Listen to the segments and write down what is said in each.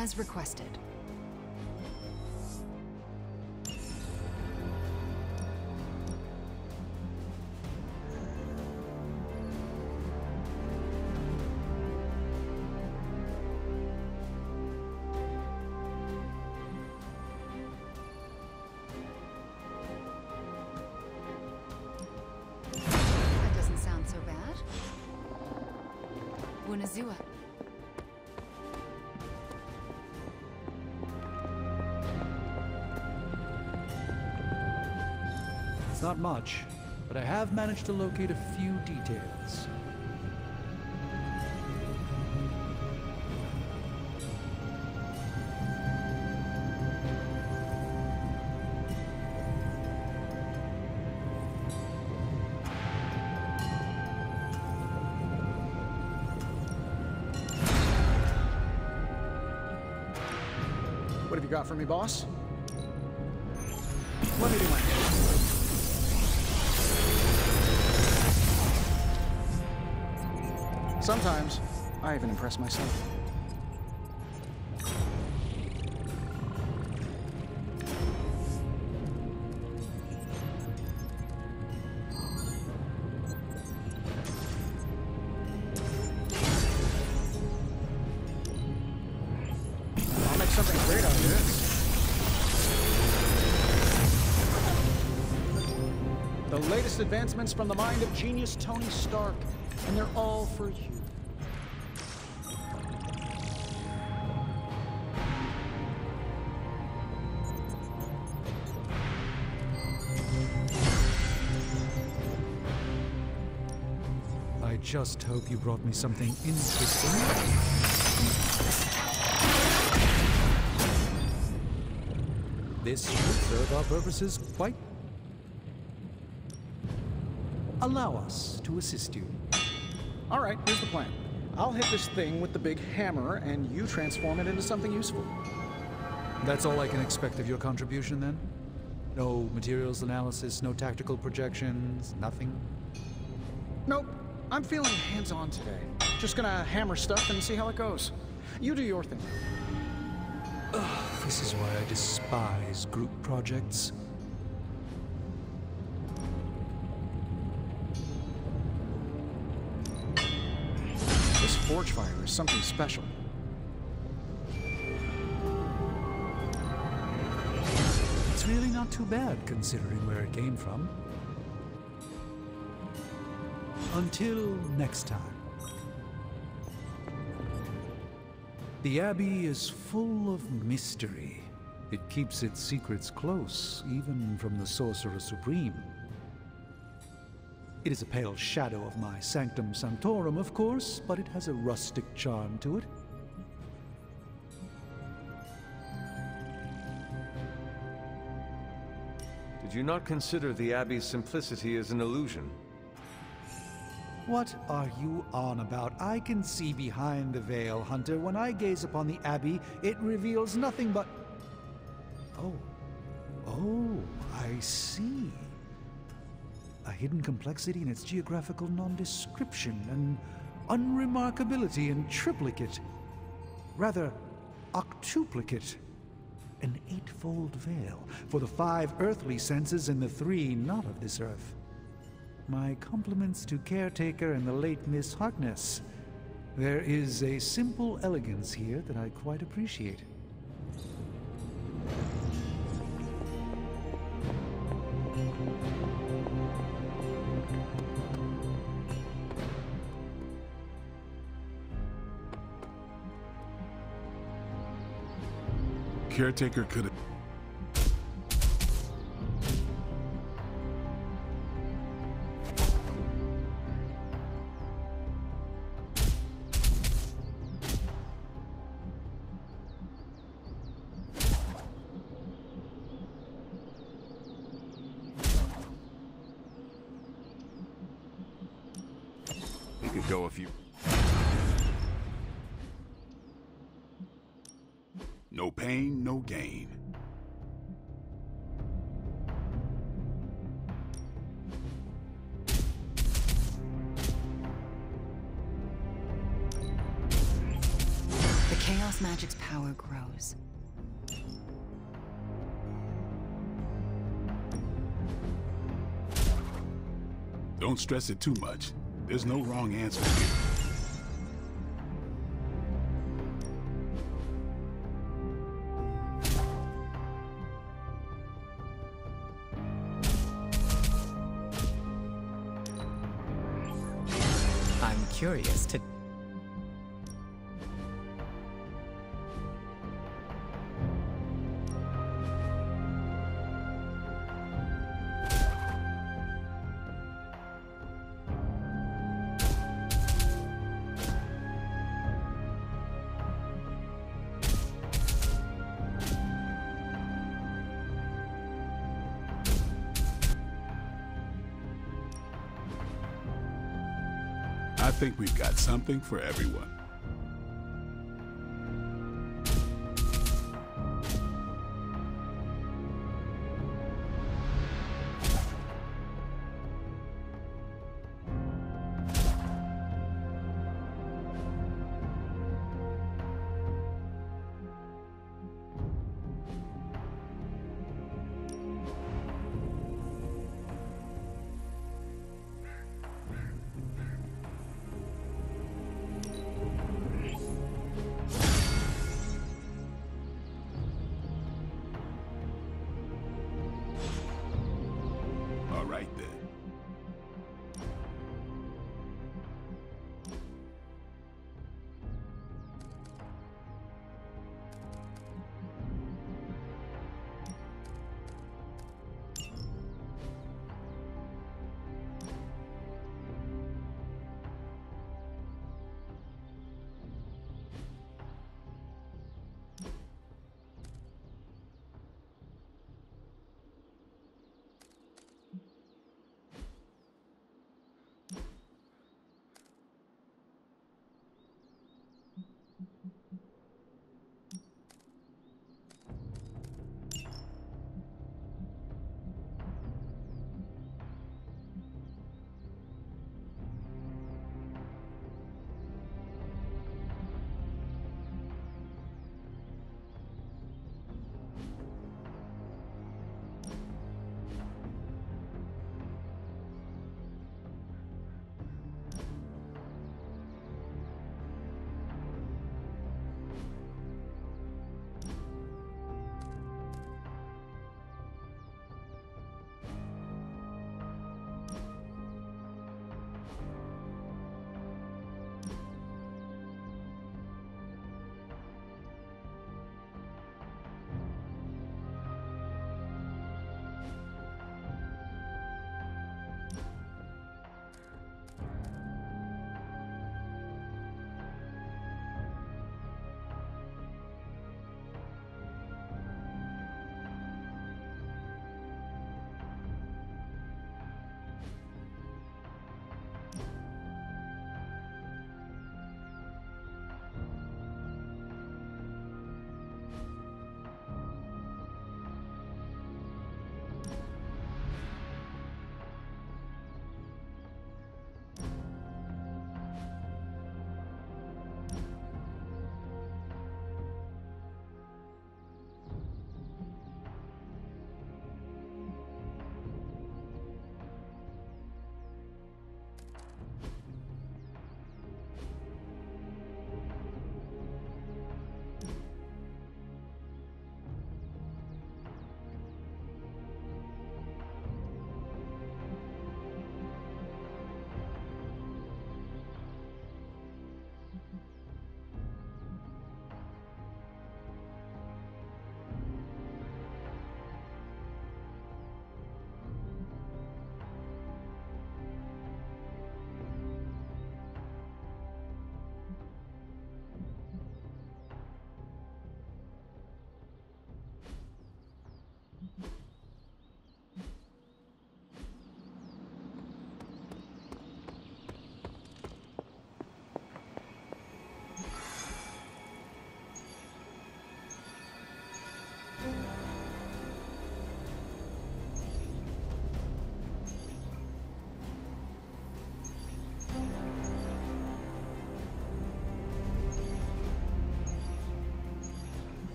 as requested. That doesn't sound so bad. Bunazua. It's not much, but I have managed to locate a few details. What have you got for me, boss? Let me do my Sometimes, I even impress myself. I'll make something great out of this. The latest advancements from the mind of genius Tony Stark, and they're all for you. I just hope you brought me something interesting. This should serve our purposes quite. Allow us to assist you. All right, here's the plan. I'll hit this thing with the big hammer, and you transform it into something useful. That's all I can expect of your contribution, then? No materials analysis, no tactical projections, nothing? Nope. I'm feeling hands-on today. Just gonna hammer stuff and see how it goes. You do your thing. This is why I despise group projects. This forge fire is something special. It's really not too bad, considering where it came from. Until next time. The Abbey is full of mystery. It keeps its secrets close, even from the Sorcerer Supreme. It is a pale shadow of my Sanctum Sanctorum, of course, but it has a rustic charm to it. Did you not consider the Abbey's simplicity as an illusion? What are you on about? I can see behind the veil, Hunter. When I gaze upon the Abbey, it reveals nothing but... Oh, I see. A hidden complexity in its geographical nondescription, an unremarkability in triplicate. Rather, octuplicate. An eightfold veil for the 5 earthly senses and the 3 not of this earth. My compliments to Caretaker and the late Miss Harkness. There is a simple elegance here that I quite appreciate. Caretaker could have... He could go a few... No pain, no gain. The Chaos magic's power grows. Don't stress it too much. There's no wrong answer here. I'm curious to... I think we've got something for everyone.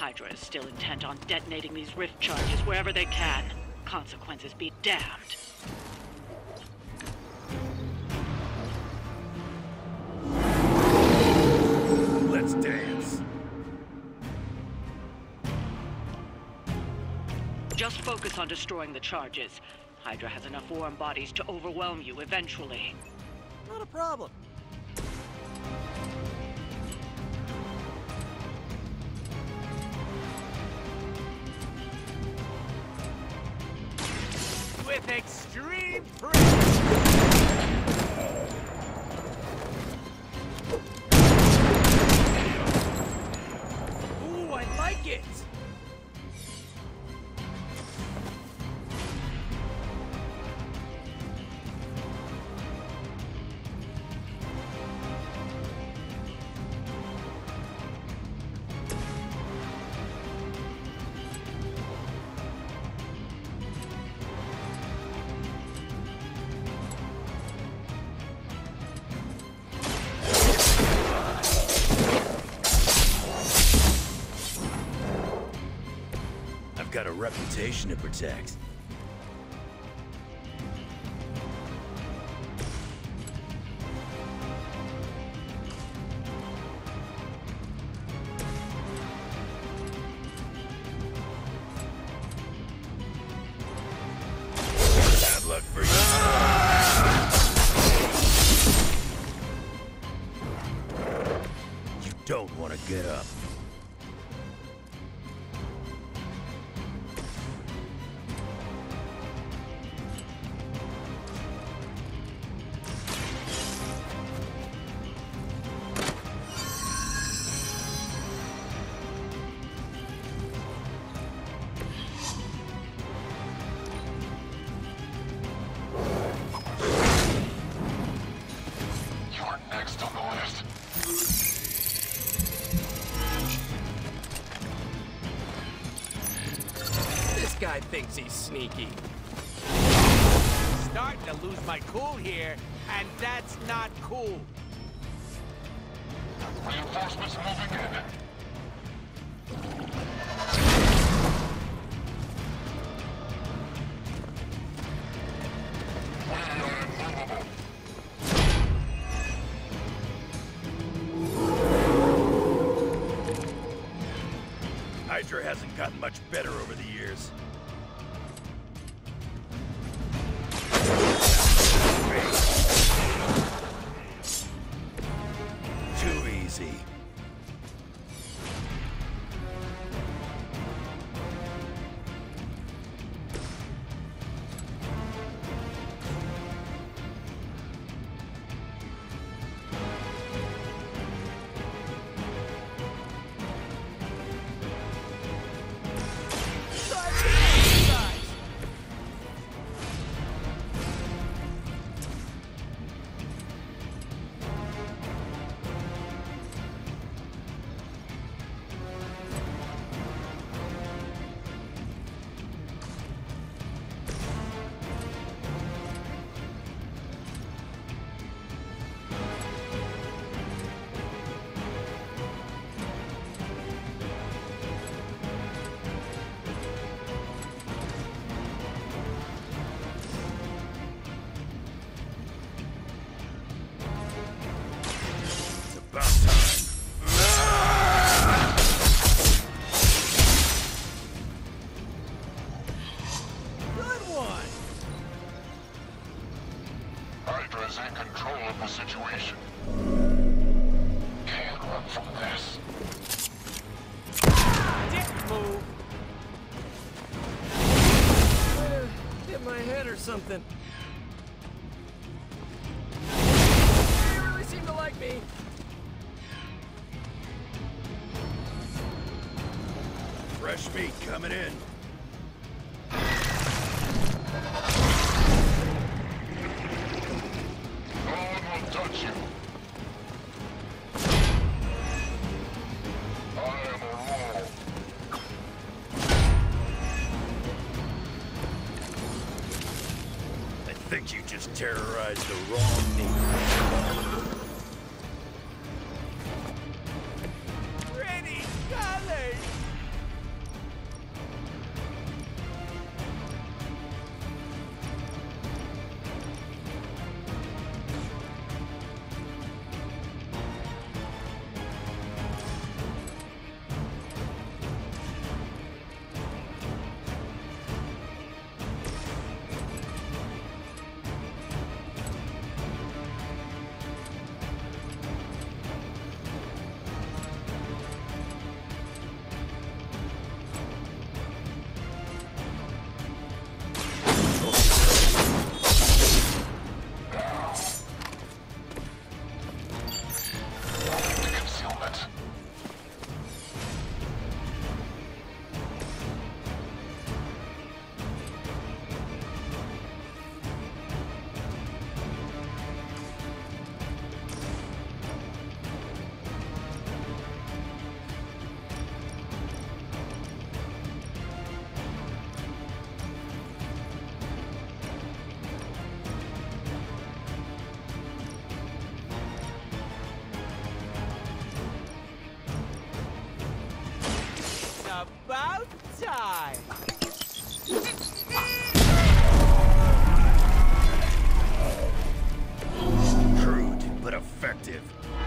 Hydra is still intent on detonating these rift charges wherever they can. Consequences be damned. Let's dance. Just focus on destroying the charges. Hydra has enough warm bodies to overwhelm you eventually. Not a problem. With extreme pressure. Ooh, I like it. Got a reputation to protect. Bad luck for you. You don't want to get up. Guy thinks he's sneaky. Starting to lose my cool here, and that's not cool. Reinforcements moving in. Hydra hasn't gotten much better over the years. Too easy. About time. Good one. Hydra's in control of the situation. Can't run from this. Didn't move. Hit my head or something. They really seem to like me. Fresh meat coming in. No one will touch you. I am a rule. I think you just terrorized the wrong neighbor. Pretty colors. About time. Crude, but effective.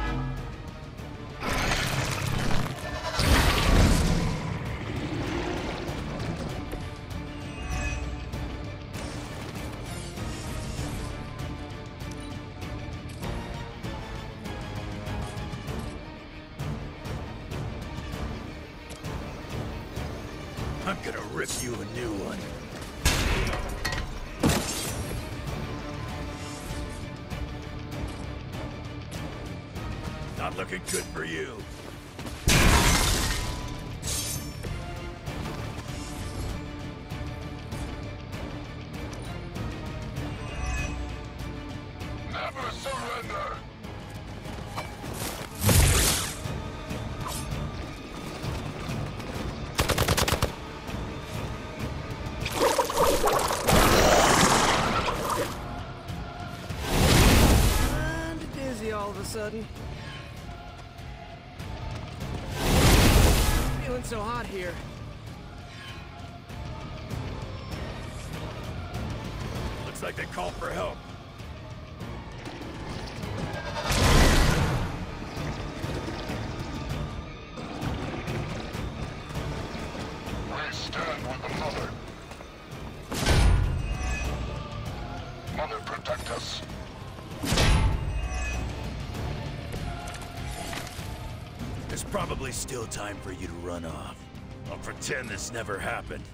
I'm gonna rip you a new one. Not looking good for you. Never surrender! And dizzy all of a sudden. Feeling so hot here. Looks like they called for help. We stand with the Mother. Mother, protect us. There's probably still time for you to run off. I'll pretend this never happened.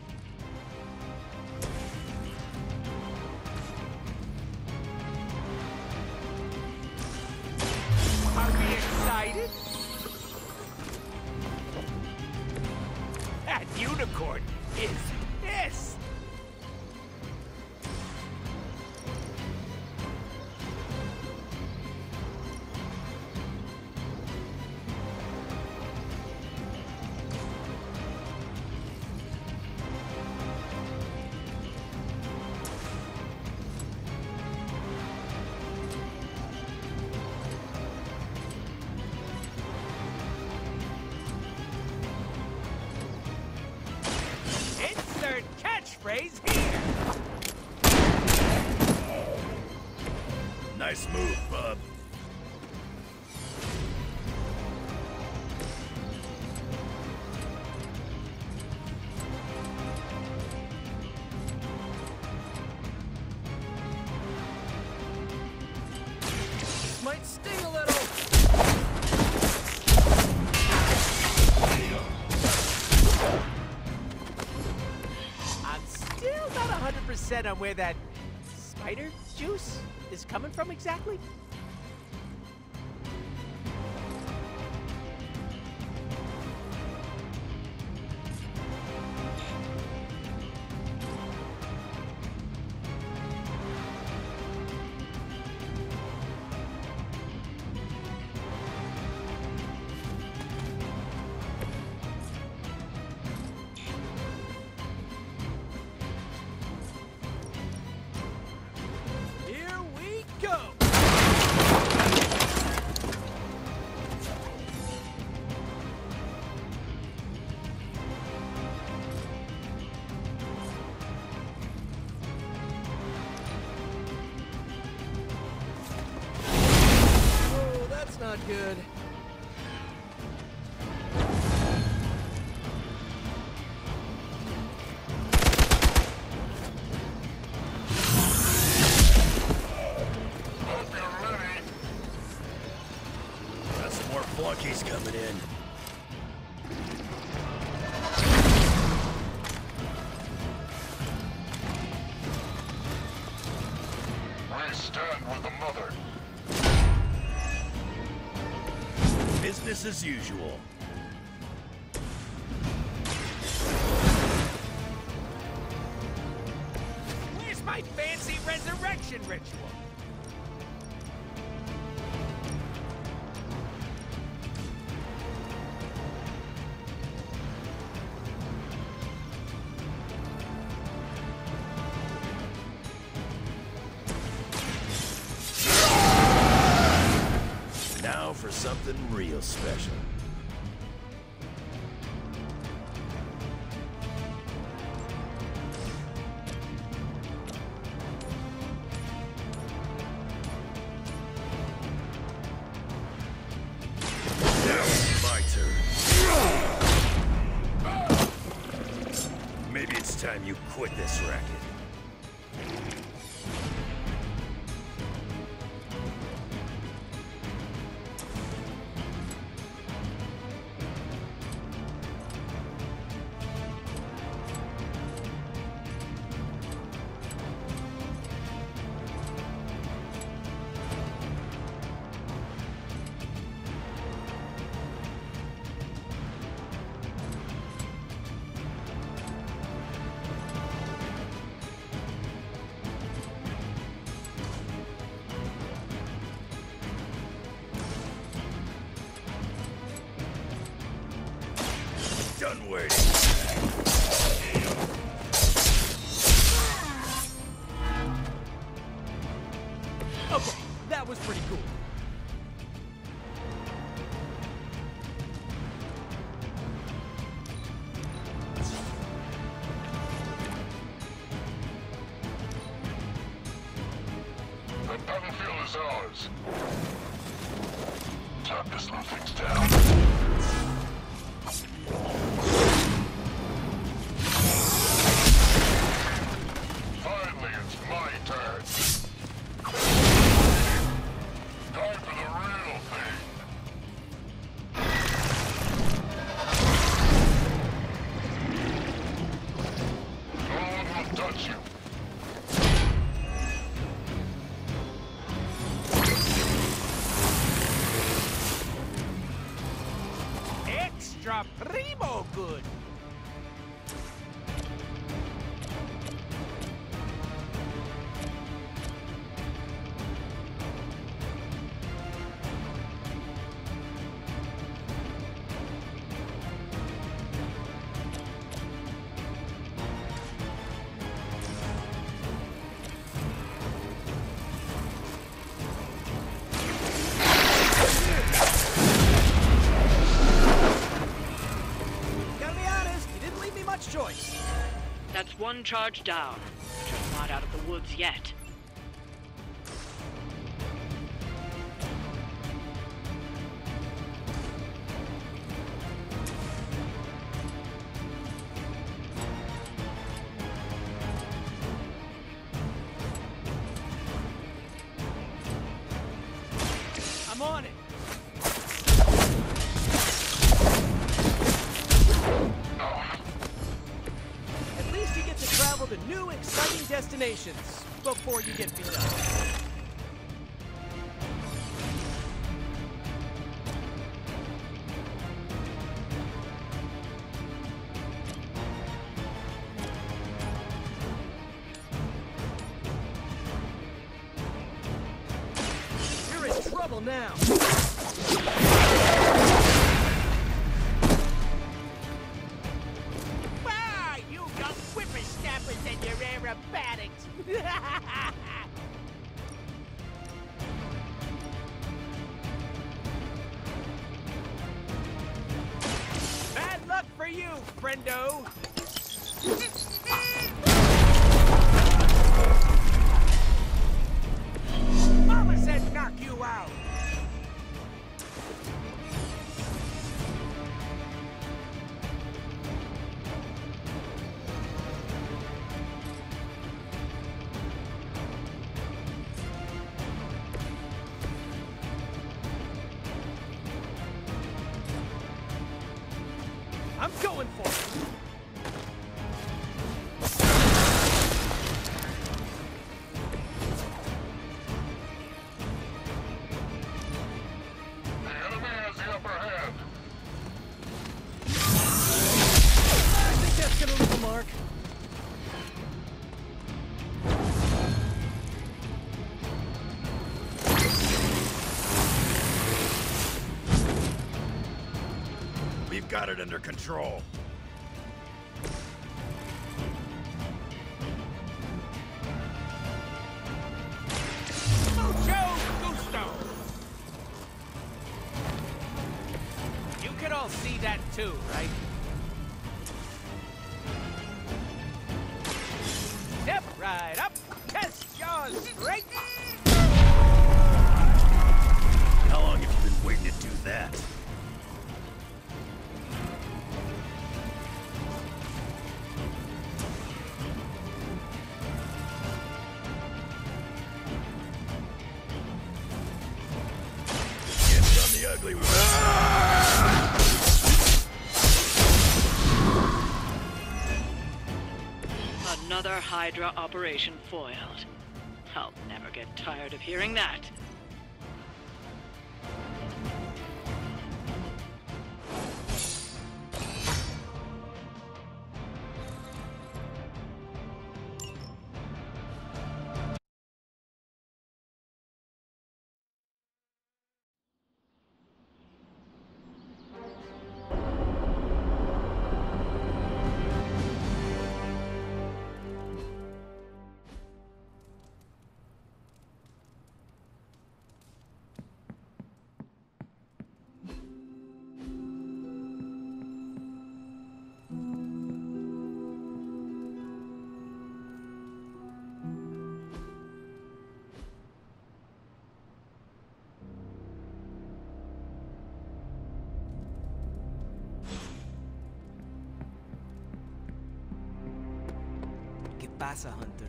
Are we excited? That unicorn is pissed. Insert catchphrase here. Nice move, bub. Might sting a little. I'm still not 100% on where that spider juice is coming from exactly. Here we go. Oh, that's not good. Hope you're ready. Got some more flunkies coming in. We stand with the Mother. Business as usual. Where's my fancy resurrection ritual? Now for something real special. time you quit this racket. Done waiting. Okay, that was pretty cool. The battlefield is ours. Time to slow things down. Finally, it's my turn. Time for the real thing. No one will touch you. Extra primo good. Choice. That's one charge down, but you're not out of the woods yet. I'm on it. Travel to new, exciting destinations before you get beat up. You're in trouble now. And your aerobatics. Bad luck for you, friendo. Mama said knock you out. I'm going for it. The enemy has the upper hand. I think that's gonna leave a mark. We've got it under control. Mucho gusto. You can all see that too, right? Step right up. Test your strength. How long have you been waiting to do that? exactly what... Another Hydra operation foiled. I'll never get tired of hearing that. ¿Qué pasa, Hunter?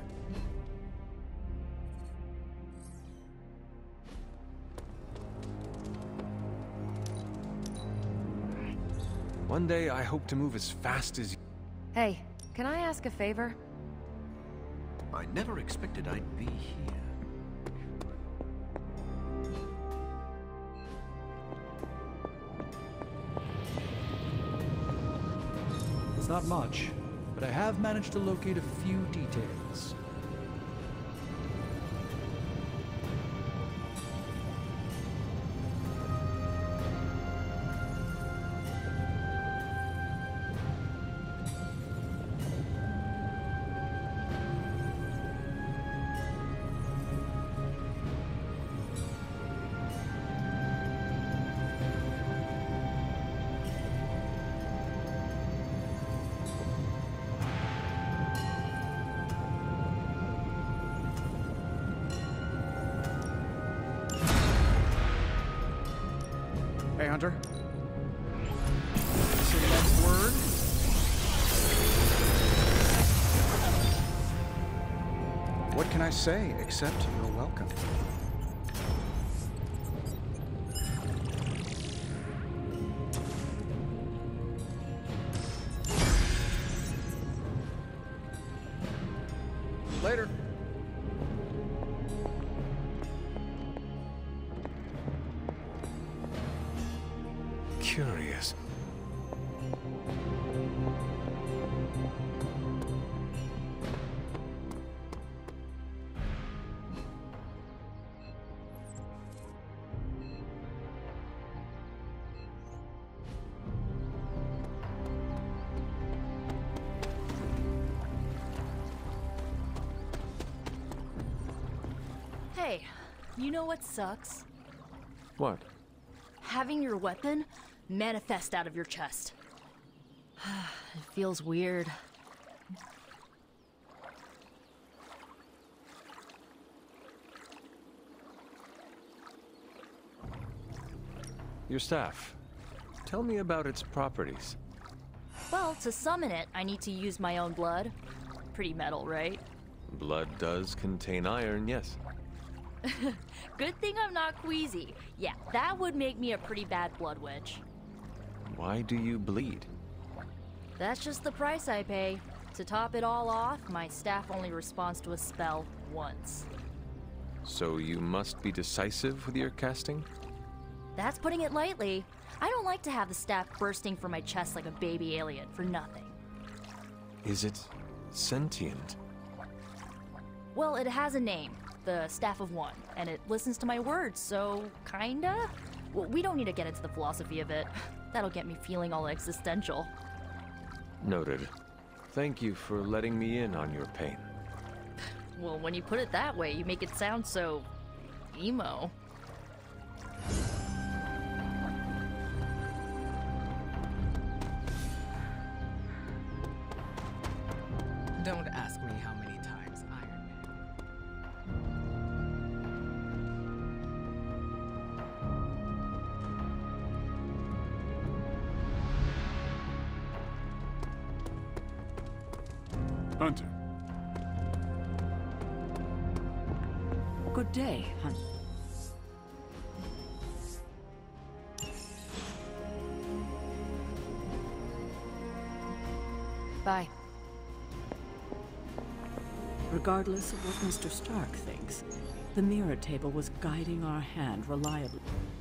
One day, I hope to move as fast as you. Hey, can I ask a favor? I never expected I'd be here. It's not much, but I have managed to locate a few details. Hey, Hunter. Say that word. What can I say except you're welcome? Later. Curious. Hey, you know what sucks? What? Having your weapon manifest out of your chest. It feels weird. Your staff. Tell me about its properties. Well, to summon it, I need to use my own blood. Pretty metal, right? Blood does contain iron, yes. Good thing I'm not queasy. Yeah, that would make me a pretty bad blood witch. Why do you bleed? That's just the price I pay. To top it all off, my staff only responds to a spell once. So you must be decisive with your casting? That's putting it lightly. I don't like to have the staff bursting from my chest like a baby alien for nothing. Is it sentient? Well, it has a name, the Staff of One, and it listens to my words, so kinda? Well, we don't need to get into the philosophy of it. That'll get me feeling all existential. Noted. Thank you for letting me in on your pain. Well, when you put it that way, you make it sound so... emo. Don't ask me how many times Iron Man. Hunter. Good day, Hunt. Bye. Regardless of what Mr. Stark thinks, the mirror table was guiding our hand reliably.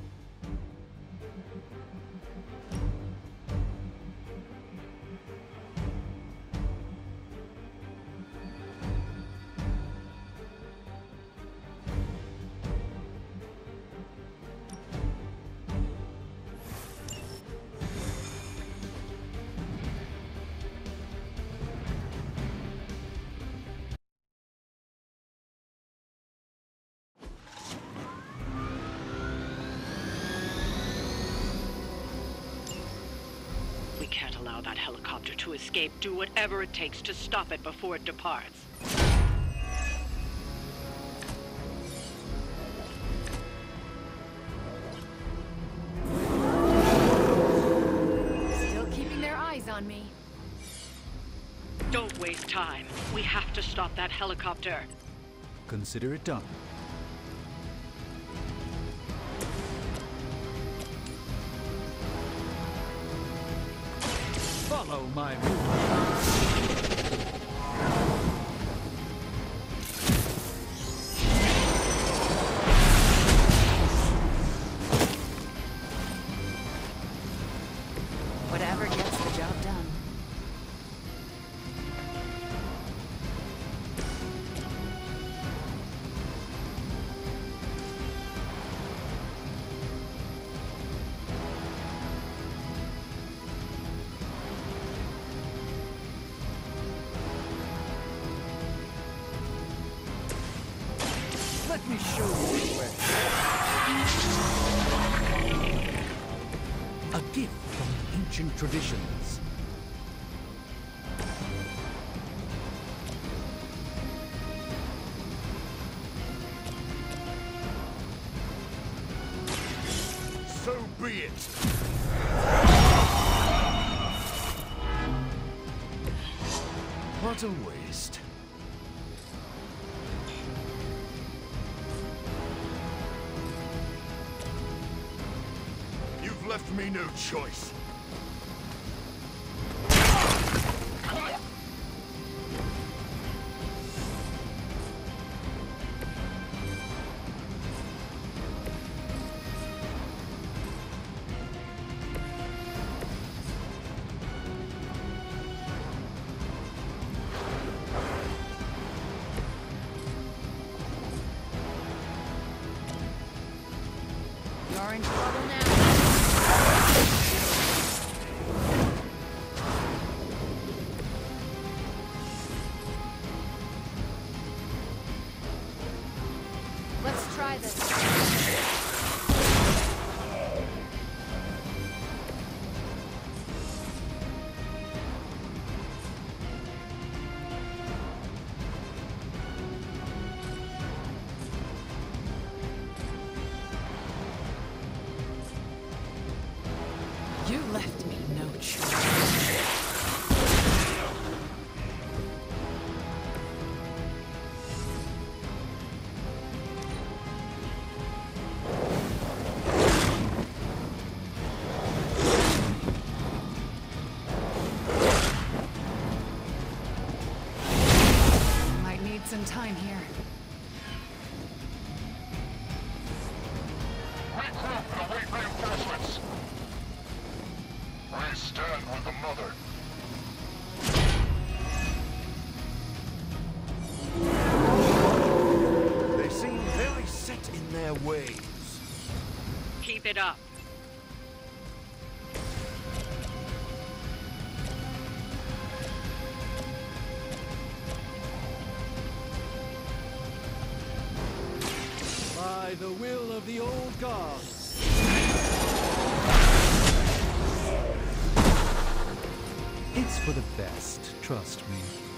We can't allow that helicopter to escape. Do whatever it takes to stop it before it departs. Still keeping their eyes on me. Don't waste time. We have to stop that helicopter. Consider it done. Follow my movement. Whatever gets the job done. Let me show you the way. A gift from ancient traditions. So be it. What a waste. You've left me no choice. You're in trouble now. Let's try this. You left me no choice. Might need some time here. Regroup and await reinforcements. I stand with the mother. They seem very set in their ways. Keep it up. By the will of the old gods. It's for the best, trust me.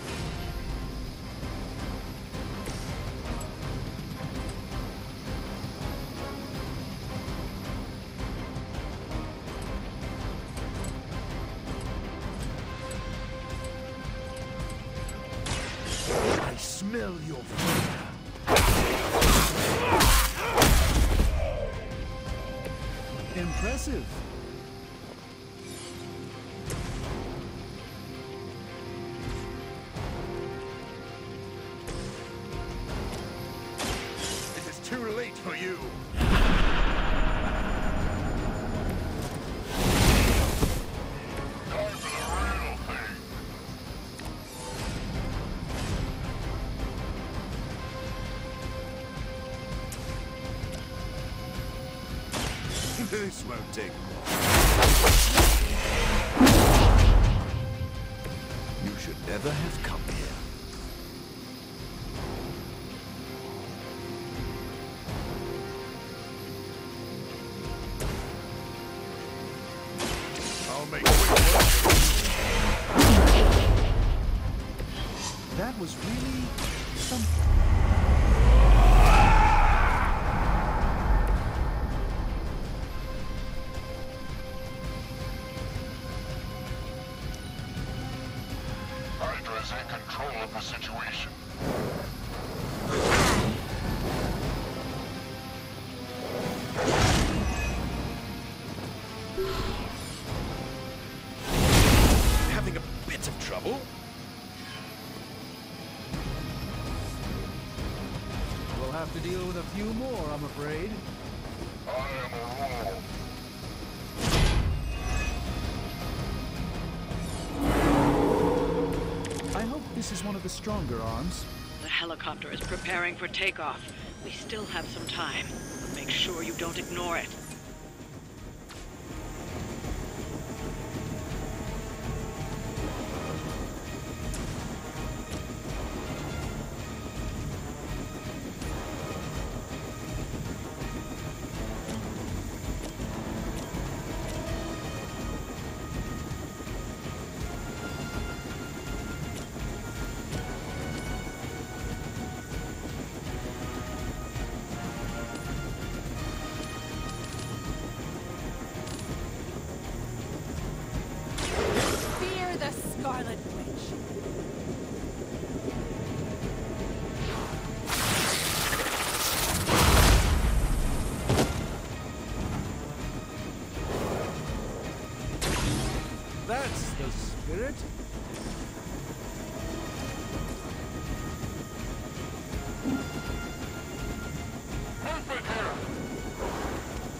I smell your fire. Impressive. This won't take long. You should never have come here. I'll make quick work. That was really something. Hydra is in control of the situation. Having a bit of trouble? We'll have to deal with a few more, I'm afraid. I am a rule. I hope this is one of the stronger arms. The helicopter is preparing for takeoff. We still have some time, but make sure you don't ignore it. Fear the Scarlet Witch. That's the spirit. Movement here!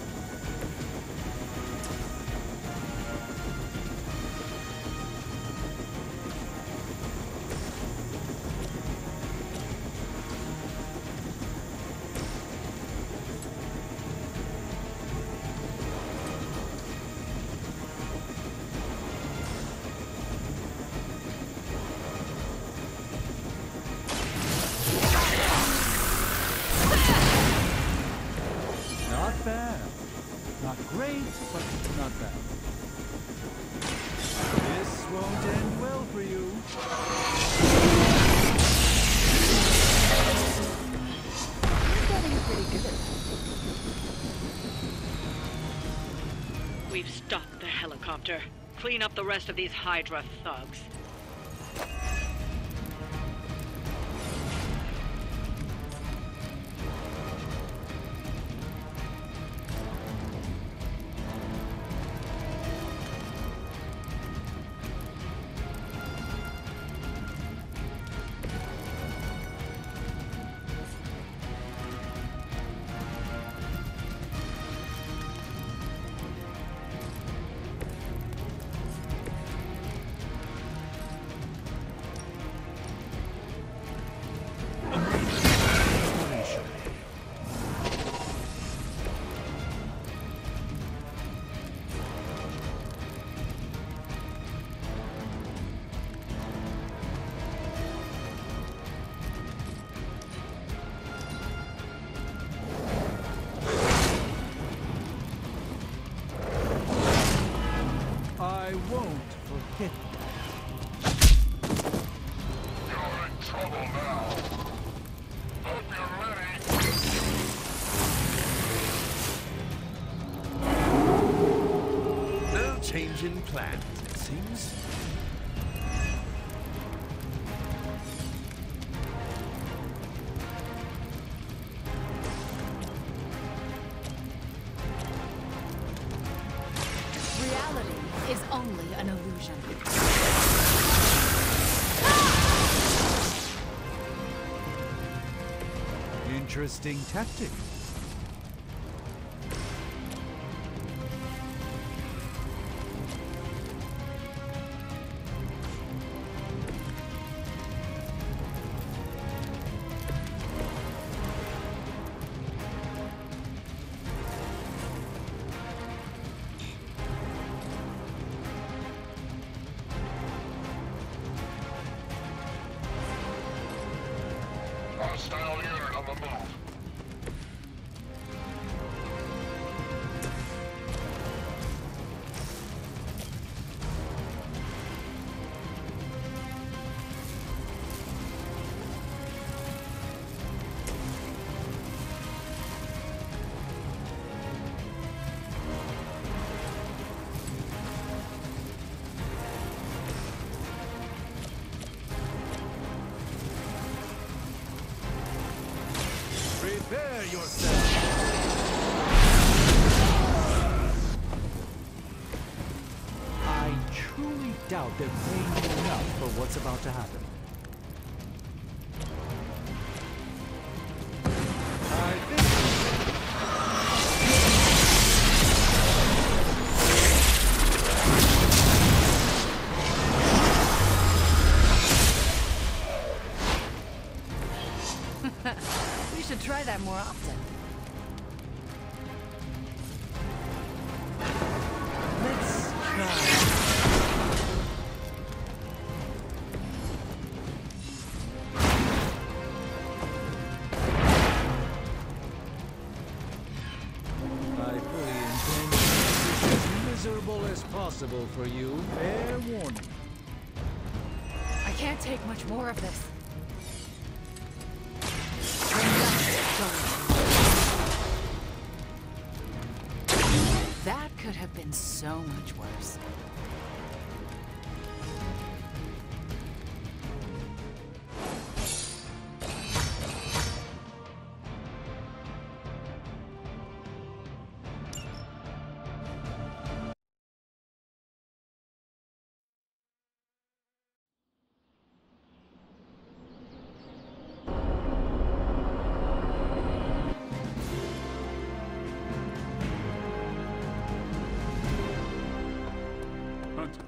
Not bad. Not great, but not bad. This won't end well for you. You're getting pretty good. We've stopped the helicopter. Clean up the rest of these Hydra thugs. I won't forget You're in trouble now. Hope you're ready. No change in plans, it seems. Reality is only an illusion. Interesting tactic. Prepare yourself! I truly doubt they're paying you enough for what's about to happen. I think... We should try that more often. Let's try. I fully intend to make this as miserable as possible for you. Fair warning. I can't take much more of this. That could have been so much worse. Hunter.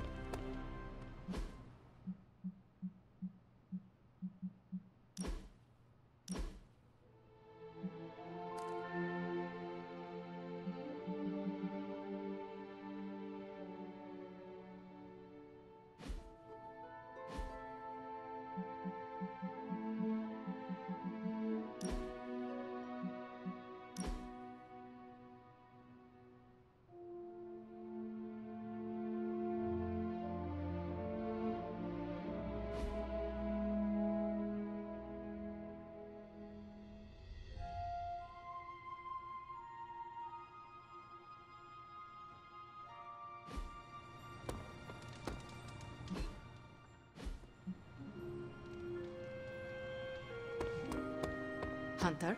Hunter?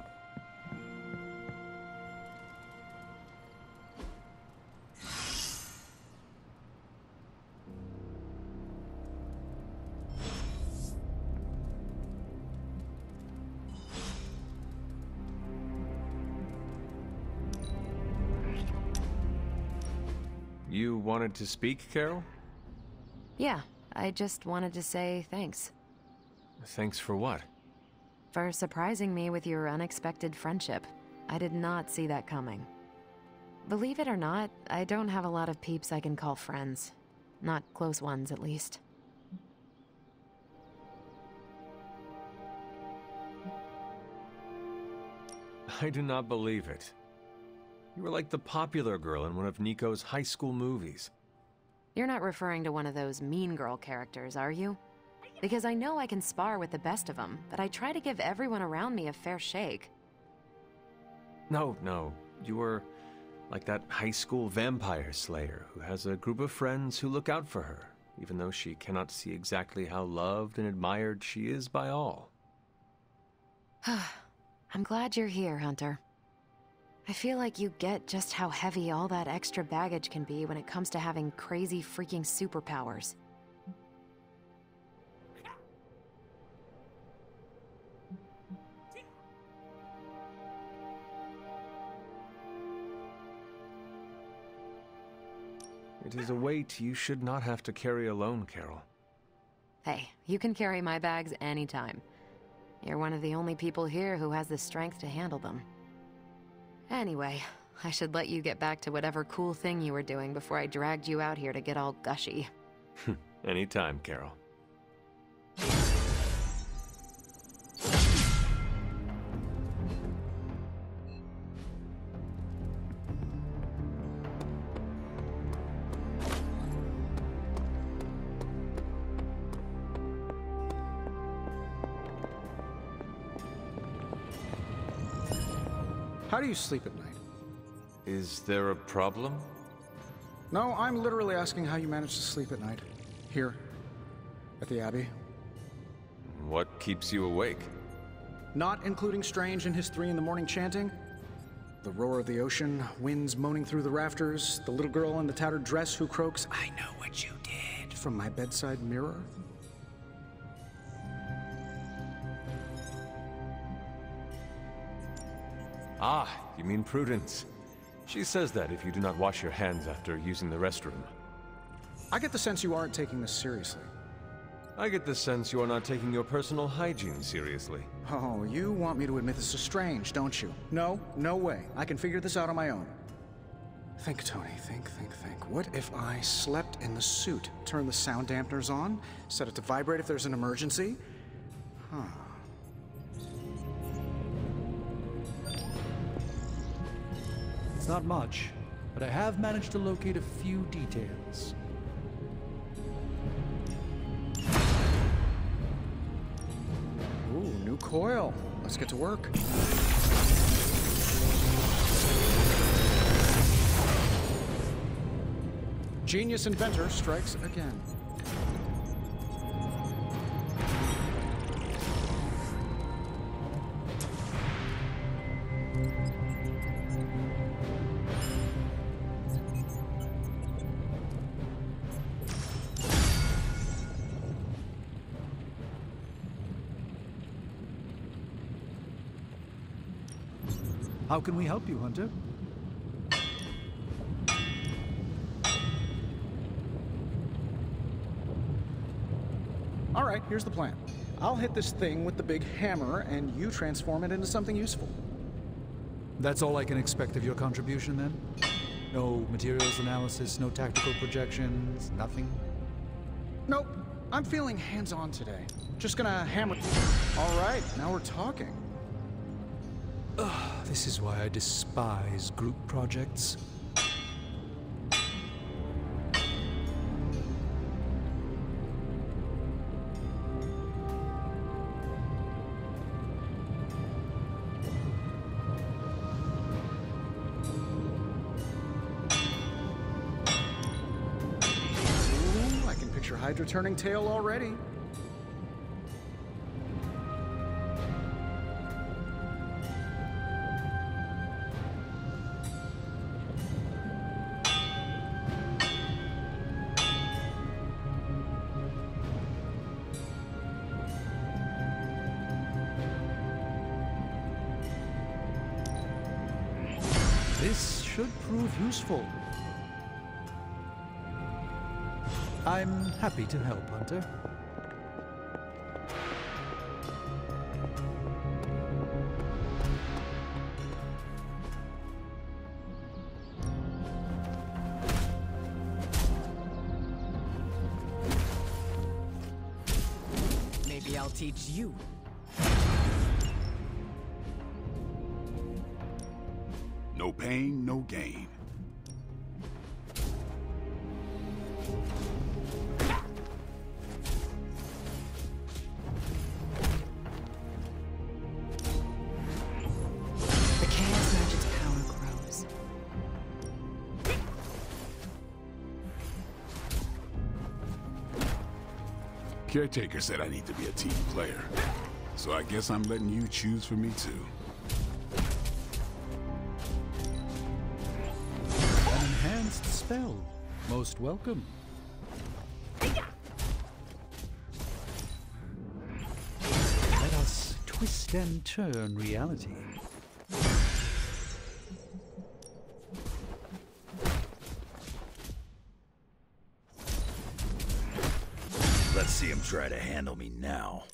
You wanted to speak, Carol? Yeah, I just wanted to say thanks. Thanks for what? For surprising me with your unexpected friendship. I did not see that coming. Believe it or not, I don't have a lot of peeps I can call friends. Not close ones, at least. I do not believe it. You were like the popular girl in one of Nico's high school movies. You're not referring to one of those mean girl characters, are you? Because I know I can spar with the best of them, but I try to give everyone around me a fair shake. No, no. You were like that high school vampire slayer who has a group of friends who look out for her, even though she cannot see exactly how loved and admired she is by all. I'm glad you're here, Hunter. I feel like you get just how heavy all that extra baggage can be when it comes to having crazy freaking superpowers. It is a weight you should not have to carry alone, Carol. Hey, you can carry my bags anytime. You're one of the only people here who has the strength to handle them. Anyway, I should let you get back to whatever cool thing you were doing before I dragged you out here to get all gushy. Anytime, Carol. How do you sleep at night? Is there a problem? No, I'm literally asking how you manage to sleep at night. Here, at the Abbey. What keeps you awake? Not including Strange and his 3 in the morning chanting? The roar of the ocean, winds moaning through the rafters, the little girl in the tattered dress who croaks, "I know what you did," from my bedside mirror? Ah, you mean Prudence. She says that if you do not wash your hands after using the restroom. I get the sense you aren't taking this seriously. I get the sense you are not taking your personal hygiene seriously. Oh, you want me to admit this is Strange, don't you? No, no way. I can figure this out on my own. Think, Tony, think. What if I slept in the suit? Turn the sound dampeners on? Set it to vibrate if there's an emergency? Huh. It's not much, but I have managed to locate a few details. Ooh, new coil. Let's get to work. Genius inventor strikes again. How can we help you, Hunter? All right, here's the plan. I'll hit this thing with the big hammer, and you transform it into something useful. That's all I can expect of your contribution, then? No materials analysis, no tactical projections, nothing? Nope. I'm feeling hands-on today. Just gonna hammer... All right, now we're talking. Ugh, this is why I despise group projects. Ooh, I can picture Hydra turning tail already. This should prove useful. I'm happy to help, Hunter. Maybe I'll teach you. No pain, no gain. The Chaos Magic's power grows. Caretaker said I need to be a team player. So I guess I'm letting you choose for me too. An enhanced spell. Most welcome. Let us twist and turn reality. Let's see him try to handle me now.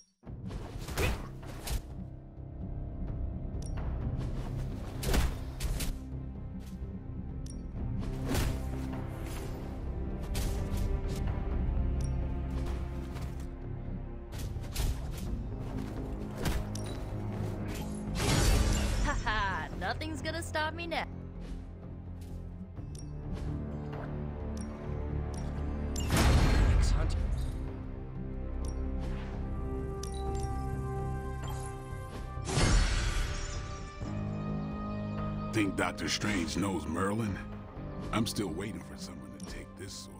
Haha, nothing's gonna stop me now. Thanks, Hunter. Think Dr. Strange knows Merlin? I'm still waiting for someone to take this sword.